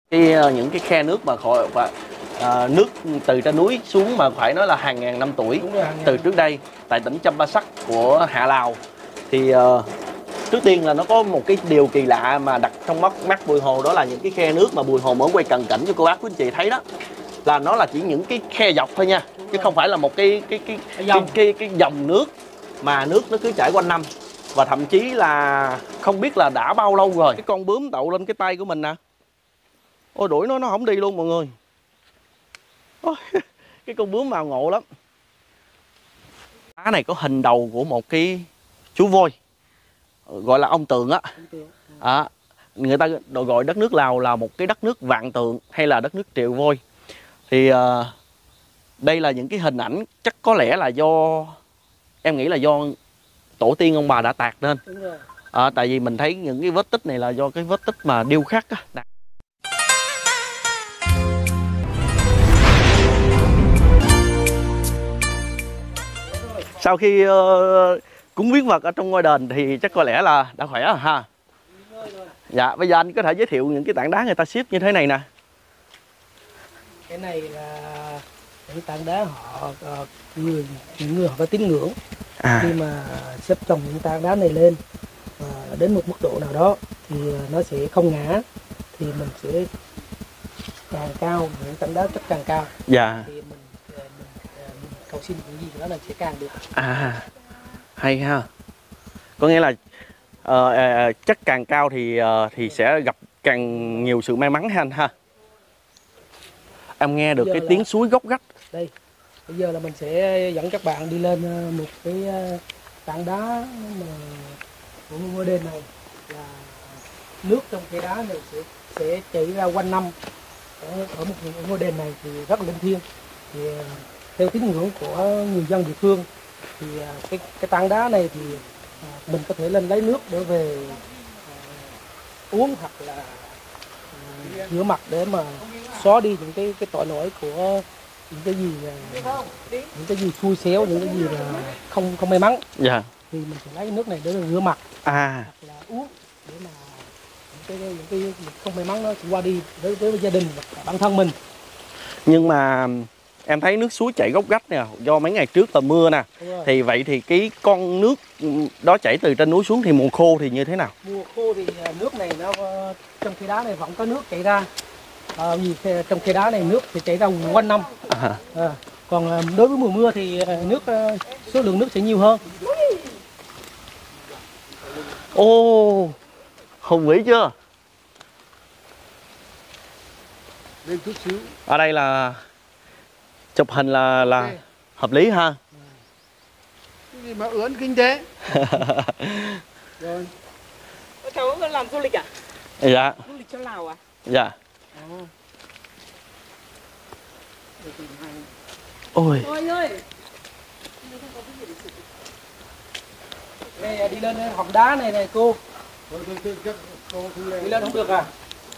Những cái khe nước mà nước từ trên núi xuống mà phải nói là hàng ngàn năm tuổi từ trước đây tại tỉnh Champasak của Hạ Lào. Thì trước tiên là nó có một cái điều kỳ lạ mà đặt trong mắt Bùi Hồ, đó là những cái khe nước mà Bùi Hồ mới quay cận cảnh cho cô bác quý anh chị thấy đó, là nó là chỉ những cái khe dọc thôi nha, chứ không phải là một cái dòng nước mà nước nó cứ chảy quanh năm. Và thậm chí là không biết là đã bao lâu rồi cái con bướm đậu lên cái tay của mình nè. Ôi đuổi nó không đi luôn mọi người. Ôi, cái con bướm màu ngộ lắm. Đá này có hình đầu của một cái chú voi, gọi là ông tượng á. Người ta gọi đất nước Lào là một cái đất nước vạn tượng hay là đất nước triệu voi. Thì đây là những cái hình ảnh chắc có lẽ là em nghĩ là do tổ tiên ông bà đã tạc nên. Tại vì mình thấy những cái vết tích này là do cái vết tích mà điêu khắc á. Sau khi cúng viếng vật ở trong ngôi đền thì chắc có lẽ là đã khỏe rồi ha. Dạ, bây giờ anh có thể giới thiệu những cái tảng đá người ta xếp như thế này nè. Cái này là những tảng đá những người họ có tín ngưỡng. Khi mà xếp chồng những tảng đá này lên đến một mức độ nào đó thì nó sẽ không ngã, thì mình sẽ càng cao, những tảng đá chất càng cao. Dạ. Thì mình cầu xin những gì đó là sẽ càng được. Hay ha. Có nghĩa là chất càng cao thì sẽ gặp càng nhiều sự may mắn ha anh ha. Em nghe được cái tiếng suối góc gách. Đây, bây giờ là mình sẽ dẫn các bạn đi lên một cái tảng đá mà của ngôi đền này, là nước trong cái đá này sẽ chảy ra quanh năm. Ở một ngôi đền này thì rất là linh thiêng. Thì theo tín ngưỡng của người dân địa phương thì cái tảng đá này thì mình có thể lên lấy nước để về uống hoặc là rửa mặt để mà xóa đi những cái tội lỗi của những cái gì xui xéo, những cái gì là không may mắn. Dạ. Thì mình sẽ lấy nước này để rửa mặt hoặc là uống để mà những cái không may mắn nó sẽ qua đi đối với gia đình và bản thân mình. Nhưng mà em thấy nước suối chảy góc gách nè, do mấy ngày trước là mưa nè. Thì vậy thì cái con nước đó chảy từ trên núi xuống thì mùa khô thì như thế nào? Mùa khô thì nước này nó trong khe đá này vẫn có nước chảy ra. Trong khe đá này nước thì chảy ra quanh năm. Còn đối với mùa mưa thì số lượng nước sẽ nhiều hơn. Ồ, hùng vĩ chưa? Lên chút xíu. Ở đây là chụp hình là hợp lý ha. Cái gì mà ướn kinh tế. Rồi. Cháu làm du lịch à? Dạ. Du lịch cho Lào à? Dạ. Ôi. Ôi ơi. Đây, đi lên hòn đá này cô. Đi lên không được à?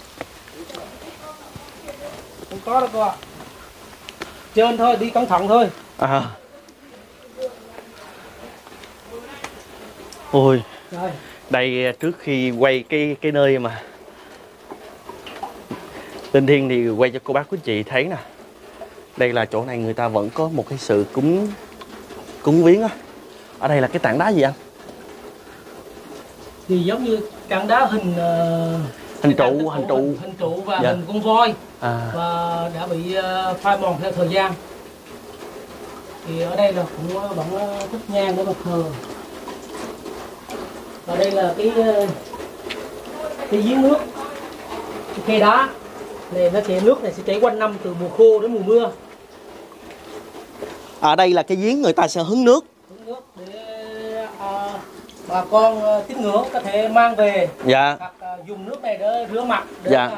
Không có đâu cô ạ. Trên thôi, đi cẩn thận thôi. Ôi. Rồi. Đây trước khi quay cái nơi mà linh thiêng thì quay cho cô bác quý chị thấy nè. Đây là chỗ này người ta vẫn có một cái sự cúng viếng á. Ở đây là cái tảng đá gì anh? Thì giống như tảng đá hình trụ và hình con voi và đã bị phai mòn theo thời gian. Thì ở đây là cũng vẫn thắp nhang để mà thờ. Và đây là cái giếng nước, cái khe đá này, nước này sẽ chảy quanh năm từ mùa khô đến mùa mưa. Ở đây là cái giếng người ta sẽ hứng nước để bà con tín ngưỡng có thể mang về. Dạ. Hoặc dùng nước này để rửa mặt để dạ.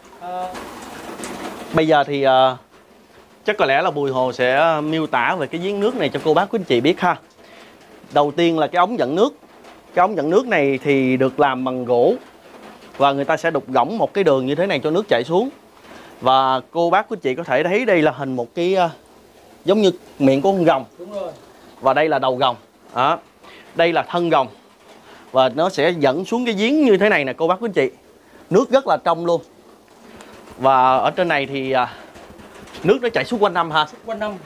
Bây giờ thì chắc có lẽ là Bùi Hồ sẽ miêu tả về cái giếng nước này cho cô bác quý anh chị biết ha. Đầu tiên là cái ống dẫn nước. Cái ống dẫn nước này thì được làm bằng gỗ và người ta sẽ đục gõng một cái đường như thế này cho nước chảy xuống. Và cô bác quý anh chị có thể thấy đây là hình một cái giống như miệng của con rồng. Đúng rồi. Và đây là đầu rồng. Đây là thân rồng. Và nó sẽ dẫn xuống cái giếng như thế này nè cô bác quý anh chị. Nước rất là trong luôn. Và ở trên này thì nước nó chảy suốt quanh năm ha. Suốt quanh năm.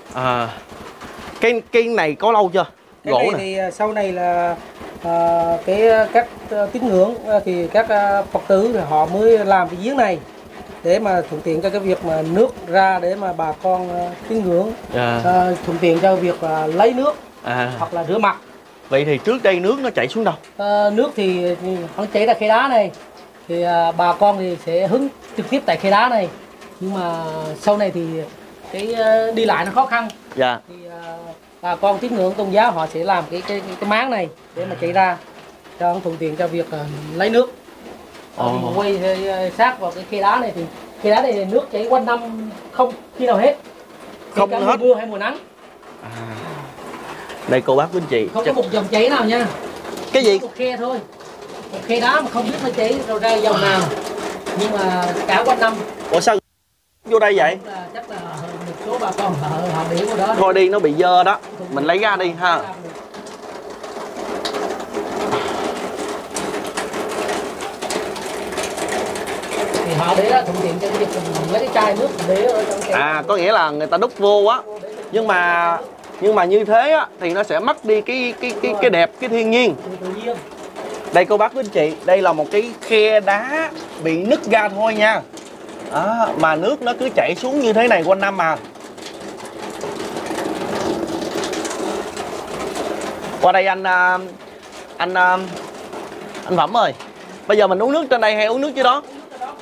Cái này có lâu chưa? Cái gỗ này này thì sau này là các tín ngưỡng thì các Phật tử thì họ mới làm cái giếng này để mà thuận tiện cho cái việc mà nước ra để mà bà con tín ngưỡng thuận tiện cho việc lấy nước hoặc là rửa mặt. Vậy thì trước đây nước nó chảy xuống đâu? Nước thì nó chảy ra khe đá này thì bà con thì sẽ hứng trực tiếp tại khe đá này, nhưng mà sau này thì cái đi lại nó khó khăn. Dạ. Thì bà con tín ngưỡng tôn giáo họ sẽ làm cái máng này để mà chạy ra cho thuận tiện cho việc lấy nước. Thì quay sát vào cái khe đá này thì khe đá này nước chảy quanh năm không khi nào hết, không hết mùa mưa hay mùa nắng. Đây cô bác quý anh chị, không có một dòng chảy nào nha. Cái gì? Một khe thôi, một khe đá mà không biết nó chảy rồi ra dòng nào, nhưng mà cả quanh năm. Ủa sao vô đây vậy? Chắc là một số bà con họ để vào đó. Thôi đi, nó bị dơ đó, mình lấy ra đi ha. Thì họ để thuận tiện cho việc mình lấy cái chai nước để ở trong cái... Có nghĩa là người ta đúc vô á, nhưng mà như thế á thì nó sẽ mất đi cái đẹp, cái thiên nhiên. Đây cô bác quý anh chị, đây là một cái khe đá bị nứt ra thôi nha. Mà nước nó cứ chảy xuống như thế này quanh năm mà. Qua đây anh Phẩm ơi, bây giờ mình uống nước trên đây hay uống nước dưới đó?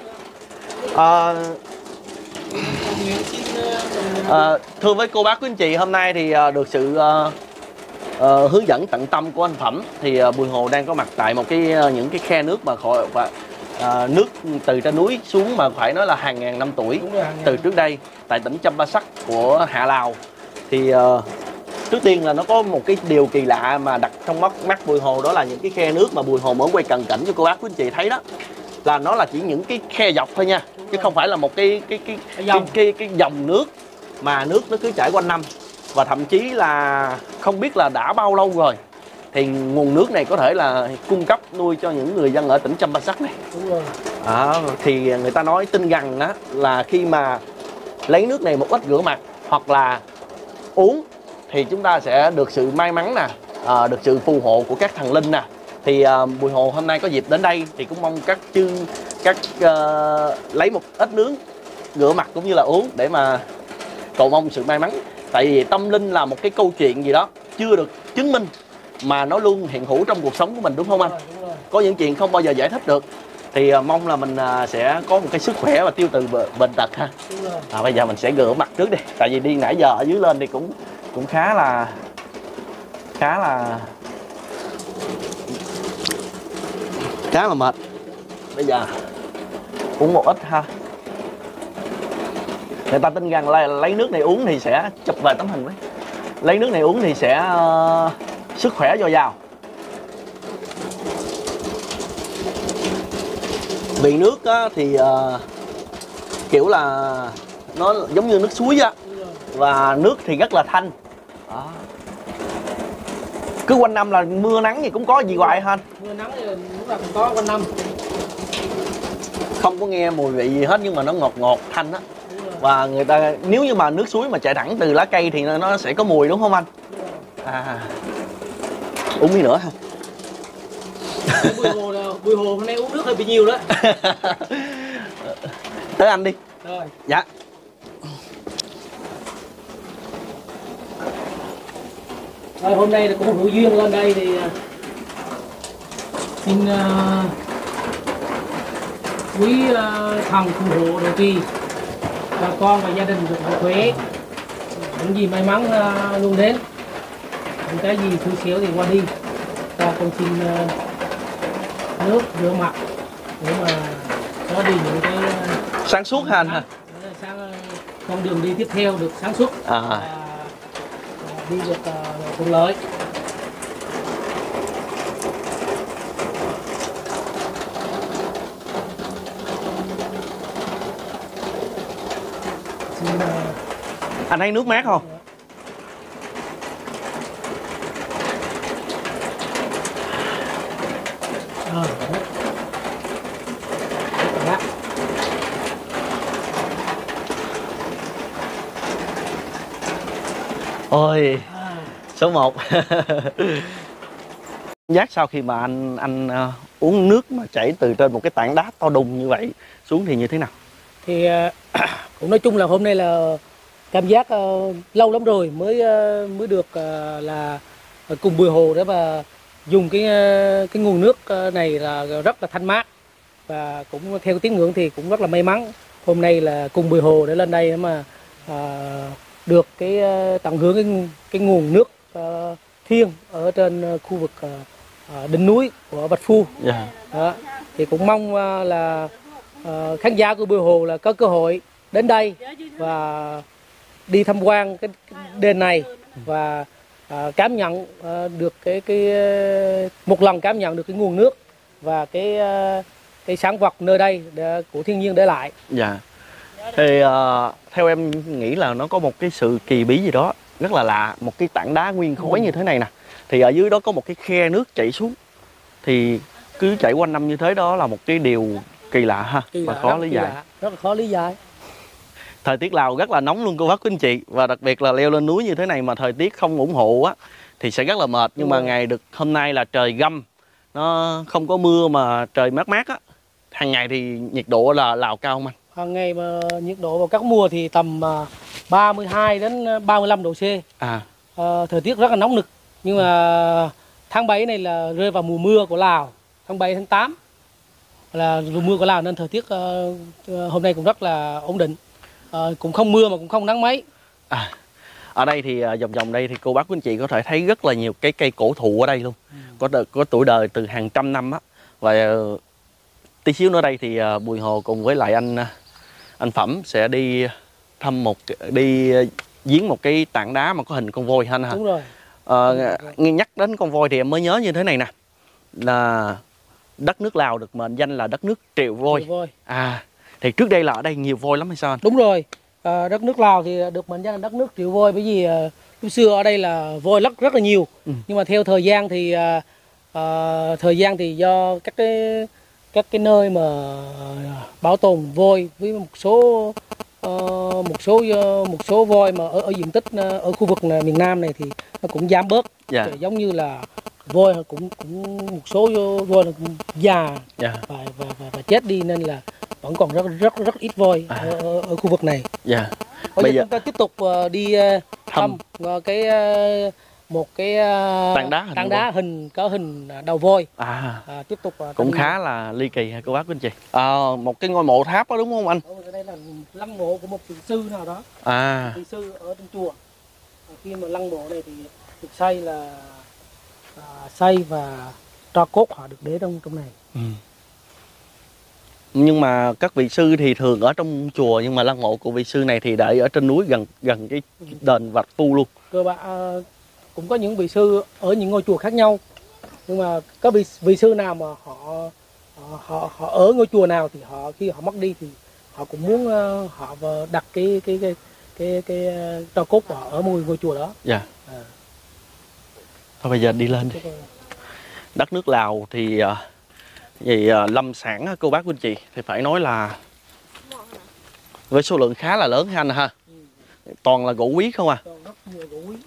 Thưa với cô bác quý anh chị, hôm nay thì được sự hướng dẫn tận tâm của anh Phẩm thì Bùi Hồ đang có mặt tại một những cái khe nước mà nước từ trên núi xuống mà phải nói là hàng ngàn năm tuổi từ trước đây tại tỉnh Champasak của Hạ Lào. Thì trước tiên là nó có một cái điều kỳ lạ mà đặt trong mắt Bùi Hồ, đó là những cái khe nước mà Bùi Hồ mới quay cận cảnh cho cô bác quý anh chị thấy đó, là nó là chỉ những cái khe dọc thôi nha, chứ không phải là một cái dòng nước mà nước nó cứ chảy quanh năm, và thậm chí là không biết là đã bao lâu rồi thì nguồn nước này có thể là cung cấp nuôi cho những người dân ở tỉnh Champasak này. Đúng rồi. Thì người ta nói tin rằng á là khi mà lấy nước này một ít rửa mặt hoặc là uống thì chúng ta sẽ được sự may mắn nè, được sự phù hộ của các thần linh nè. Thì Bùi Hồ hôm nay có dịp đến đây thì cũng mong các lấy một ít nước rửa mặt cũng như là uống để mà cầu mong sự may mắn. Tại vì tâm linh là một cái câu chuyện gì đó chưa được chứng minh mà nó luôn hiện hữu trong cuộc sống của mình, đúng không anh? Đúng rồi. Có những chuyện không bao giờ giải thích được. Thì mong là mình sẽ có một cái sức khỏe và tiêu từ bệnh tật ha. Bây giờ mình sẽ rửa mặt trước đi. Tại vì đi nãy giờ ở dưới lên thì cũng khá là mệt. Bây giờ uống một ít ha. Người ta tin rằng lấy nước này uống thì sẽ chụp về tấm hình đấy. Lấy nước này uống thì sẽ sức khỏe dồi dào. Vì nước á, thì kiểu là nó giống như nước suối á, và nước thì rất là thanh. Cứ quanh năm là mưa nắng thì cũng có gì hoài ha anh? Mưa nắng thì lúc nào cũng có quanh năm. Không có nghe mùi vị gì hết, nhưng mà nó ngọt ngọt thanh á. Và người ta nếu như mà nước suối mà chảy thẳng từ lá cây thì nó sẽ có mùi, đúng không anh? Uống miếng nữa ha. Bùi Hồ hôm nay uống nước hơi bị nhiều đó. Tới anh đi. Rồi. Dạ. Rồi, hôm nay là cũng hữu duyên lên đây thì xin quý thần phù hộ đầu tiên bà con và gia đình được mạnh khỏe, những gì may mắn luôn đến, những cái gì xui xẻo thì qua đi. Ta con xin nước rửa mặt để mà có đi những cái sáng suốt ha anh ha. Con đường đi tiếp theo được sáng suốt, đi được thuận lợi. Anh thấy nước mát không? Ôi, số 1. Giác sau khi mà anh uống nước mà chảy từ trên một cái tảng đá to đùng như vậy xuống thì như thế nào? Thì cũng nói chung là hôm nay là cảm giác lâu lắm rồi mới được là cùng Bùi Hồ để mà dùng cái nguồn nước này là rất là thanh mát, và cũng theo tín ngưỡng thì cũng rất là may mắn hôm nay là cùng Bùi Hồ để lên đây để mà được tận hưởng cái nguồn nước thiêng ở trên khu vực đỉnh núi của Bạch Phu. Đó. Thì cũng mong là khán giả của Bùi Hồ là có cơ hội đến đây và đi tham quan cái đền này và cảm nhận được một lần cảm nhận được cái nguồn nước và cái sản vật nơi đây của thiên nhiên để lại. Dạ. Thì theo em nghĩ là nó có một cái sự kỳ bí gì đó rất là lạ, một cái tảng đá nguyên khối như thế này nè, thì ở dưới đó có một cái khe nước chảy xuống, thì cứ chảy quanh năm như thế, đó là một cái điều kỳ lạ ha, và khó lý giải. Rất là khó lý giải. Thời tiết Lào rất là nóng luôn cô bác quý anh chị, và đặc biệt là leo lên núi như thế này mà thời tiết không ủng hộ á thì sẽ rất là mệt. Nhưng mà ngày được hôm nay là trời găm, nó không có mưa mà trời mát mát á. Hàng ngày thì nhiệt độ là Lào cao không anh? Hàng ngày mà nhiệt độ vào các mùa thì tầm 32 đến 35 độ C. Thời tiết rất là nóng nực. Nhưng mà tháng 7 này là rơi vào mùa mưa của Lào, tháng 7 tháng 8 là mùa mưa của Lào, nên thời tiết hôm nay cũng rất là ổn định. Cũng không mưa mà cũng không nắng mấy. Ở đây thì vòng đây thì cô bác quý anh chị có thể thấy rất là nhiều cái cây cổ thụ ở đây luôn. Có tuổi đời từ hàng trăm năm á. Và tí xíu nữa đây thì Bùi Hồ cùng với lại anh Phẩm sẽ đi viếng một cái tảng đá mà có hình con voi ha. Đúng rồi. Nhắc đến con voi thì em mới nhớ như thế này nè, là đất nước Lào được mệnh danh là đất nước triệu voi. Thì trước đây là ở đây nhiều voi lắm hay sao anh? Đúng rồi. Đất nước Lào thì được mệnh danh là đất nước triệu voi, bởi vì lúc xưa ở đây là voi rất là nhiều. Nhưng mà theo thời gian thì do các cái nơi mà bảo tồn voi với một số voi mà ở diện tích ở khu vực miền Nam này thì nó cũng giảm bớt. Giống như là voi cũng một số voi là cũng già và chết đi, nên là vẫn còn rất ít voi ở khu vực này. Bây giờ chúng ta tiếp tục đi thăm một cái tảng đá có hình đầu voi. Tiếp tục cũng khá là ly kỳ ha cô bác quý anh chị. Một cái ngôi mộ tháp đó đúng không anh? Đây là lăng mộ của một vị sư nào đó. Vị sư ở trong chùa. Khi mà lăng mộ này thì được xây và tro cốt họ được để trong này. Nhưng mà các vị sư thì thường ở trong chùa, nhưng mà lăng mộ của vị sư này thì để ở trên núi gần cái đền Bạch Phu luôn. Cơ bản cũng có những vị sư ở những ngôi chùa khác nhau, nhưng mà có vị sư nào mà họ ở ngôi chùa nào thì khi họ mất đi thì họ cũng muốn họ đặt cái tro cốt của họ ở ngôi chùa đó. Thôi bây giờ đi lên đi. Đất nước Lào thì lâm sản cô bác quý anh chị thì phải nói là với số lượng khá là lớn ha anh ha. Toàn là gỗ quý không à? Toàn rất nhiều gỗ quý.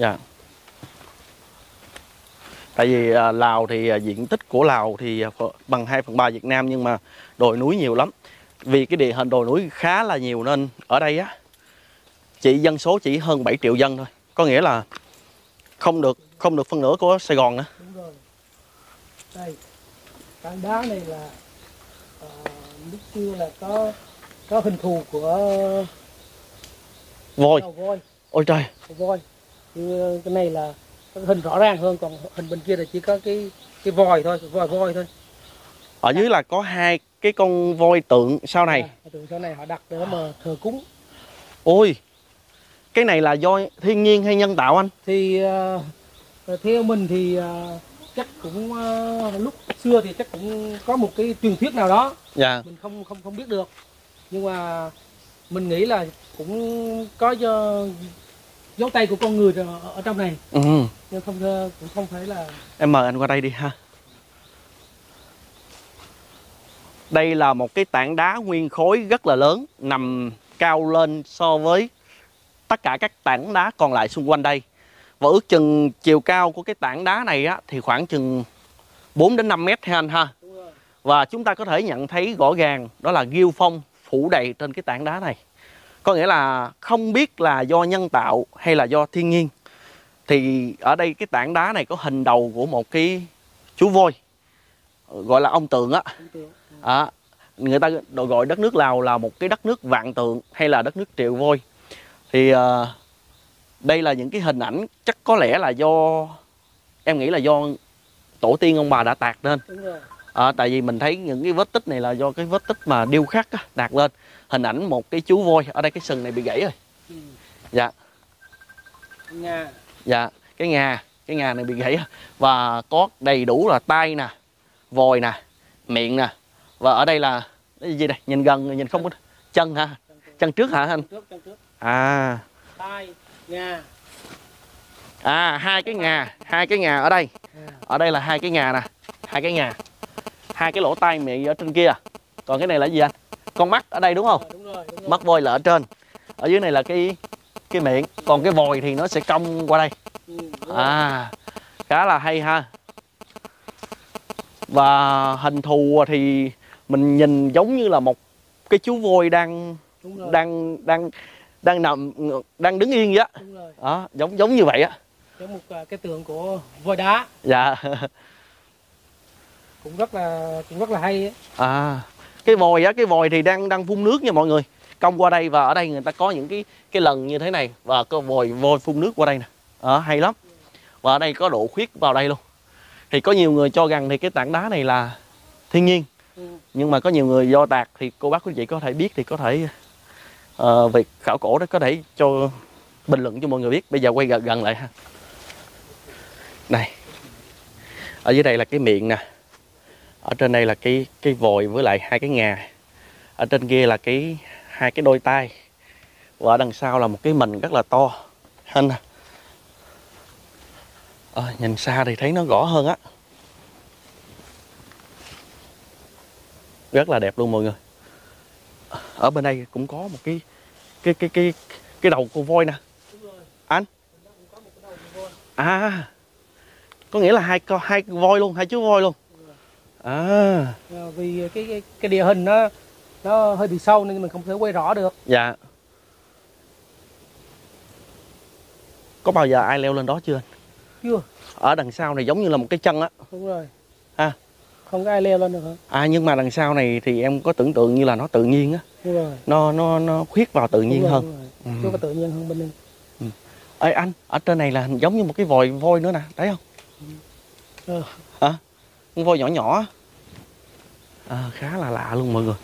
Tại vì Lào thì diện tích của Lào thì bằng 2/3 Việt Nam, nhưng mà đồi núi nhiều lắm. Vì cái địa hình đồi núi khá là nhiều nên ở đây á dân số chỉ hơn 7 triệu dân thôi. Có nghĩa là không được phân nửa của Sài Gòn nữa. Đúng rồi. Đây, tảng đá này là lúc xưa là có hình thù của voi. Ôi trời. Voi. Như cái này là cái hình rõ ràng hơn, còn hình bên kia là chỉ có cái voi thôi, voi thôi. Ở dưới là có hai cái con voi tượng sau này. Tượng sau này họ đặt để mà thờ cúng. Ôi, cái này là voi thiên nhiên hay nhân tạo anh? Thì theo mình thì chắc cũng lúc xưa thì chắc cũng có một cái truyền thuyết nào đó. Mình không biết được, nhưng mà mình nghĩ là cũng có dấu tay của con người ở trong này. Nhưng cũng không phải là. Em mời anh qua đây đi ha. Đây là một cái tảng đá nguyên khối rất là lớn, nằm cao lên so với tất cả các tảng đá còn lại xung quanh đây. Và ước chừng chiều cao của cái tảng đá này á, thì khoảng chừng 4 đến 5 mét ha anh ha. Và chúng ta có thể nhận thấy rõ ràng đó là ghiêu phong phủ đầy trên cái tảng đá này. Có nghĩa là không biết là do nhân tạo hay là do thiên nhiên. Thì ở đây cái tảng đá này có hình đầu của một cái chú voi, gọi là ông tượng á. Người ta gọi đất nước Lào là một cái đất nước vạn tượng hay là đất nước triệu voi. Thì đây là những cái hình ảnh chắc có lẽ là do, em nghĩ là do tổ tiên ông bà đã tạc lên. Tại vì mình thấy những cái vết tích này là do cái vết tích mà điêu khắc á, tạc lên hình ảnh một cái chú voi. Ở đây cái sừng này bị gãy rồi. Dạ. Dạ, cái ngà này bị gãy. Và có đầy đủ là tay nè, vòi nè, miệng nè. Và ở đây là cái gì đây? Nhìn gần nhìn không có chân hả? Chân trước hả anh? Chân trước. Tai, ngà. Hai cái ngà ở đây. Ở đây là hai cái ngà nè, hai cái lỗ tai miệng ở trên kia. Còn cái này là gì anh? Con mắt ở đây đúng không? Đúng rồi. Mắt voi là ở trên. Ở dưới này là cái miệng. Còn cái vòi thì nó sẽ cong qua đây. Khá là hay ha. Và hình thù thì mình nhìn giống như là một cái chú voi đang đứng yên vậy á. Giống như vậy á. Giống một cái tượng của voi đá. Dạ. Cũng rất là hay ấy. Cái vòi thì đang phun nước nha mọi người. Cong qua đây, và ở đây người ta có những cái lần như thế này và có voi phun nước qua đây nè. Hay lắm. Và ở đây có độ khuyết vào đây luôn. Thì có nhiều người cho rằng thì cái tảng đá này là thiên nhiên. Nhưng mà có nhiều người do tạc, thì cô bác quý vị có thể biết thì có thể việc khảo cổ đó có thể cho bình luận cho mọi người biết. Bây giờ quay gần lại ha. Đây. Ở dưới đây là cái miệng nè. Ở trên đây là cái vòi với lại hai cái ngà. Ở trên kia là hai cái đôi tay. Và ở đằng sau là một cái mình rất là to. Anh nhìn xa thì thấy nó rõ hơn á. Rất là đẹp luôn mọi người. Ở bên đây cũng có một cái đầu con voi nè. Anh? Có nghĩa là hai voi luôn, hai chú voi luôn. Vì cái địa hình nó hơi bị sâu nên mình không thể quay rõ được. Dạ. Có bao giờ ai leo lên đó chưa anh? Chưa. Ở đằng sau này giống như là một cái chân á. Đúng rồi. Không có ai leo lên được hả? Nhưng mà đằng sau này thì em có tưởng tượng như là nó tự nhiên á. Đúng rồi. Nó khuyết vào tự nhiên hơn. Chứ có tự nhiên hơn bên đây. Ê anh, ở trên này là giống như một cái voi nữa nè, thấy không? Hả? Con voi nhỏ nhỏ. Khá là lạ luôn mọi người.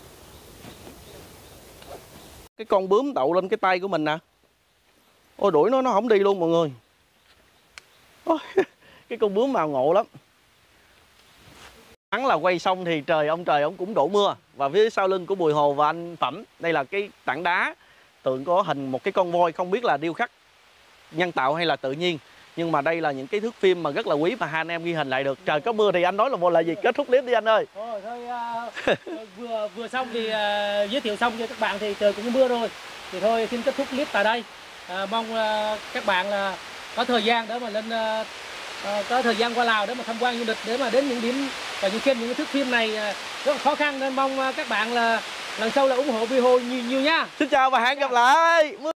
Cái con bướm đậu lên cái tay của mình nè. Ôi đuổi nó không đi luôn mọi người. Cái con bướm màu ngộ lắm. Hắn là quay xong thì ông trời cũng đổ mưa. Và phía sau lưng của Bùi Hồ và anh Phẩm, đây là cái tảng đá tượng có hình một cái con voi, không biết là điêu khắc nhân tạo hay là tự nhiên. Nhưng mà đây là những cái thước phim mà rất là quý mà hai anh em ghi hình lại được. Trời có mưa thì anh nói là vô là gì? Kết thúc clip đi anh ơi. Vừa xong thì giới thiệu xong cho các bạn thì trời cũng mưa rồi. Thì thôi xin kết thúc clip tại đây. Mong các bạn là có thời gian để mà lên có thời gian qua Lào để mà tham quan du lịch, để mà đến những điểm và xem những cái thước phim này rất là khó khăn, nên mong các bạn là lần sau là ủng hộ video nhiều nhiều nha. Xin chào và hẹn gặp lại.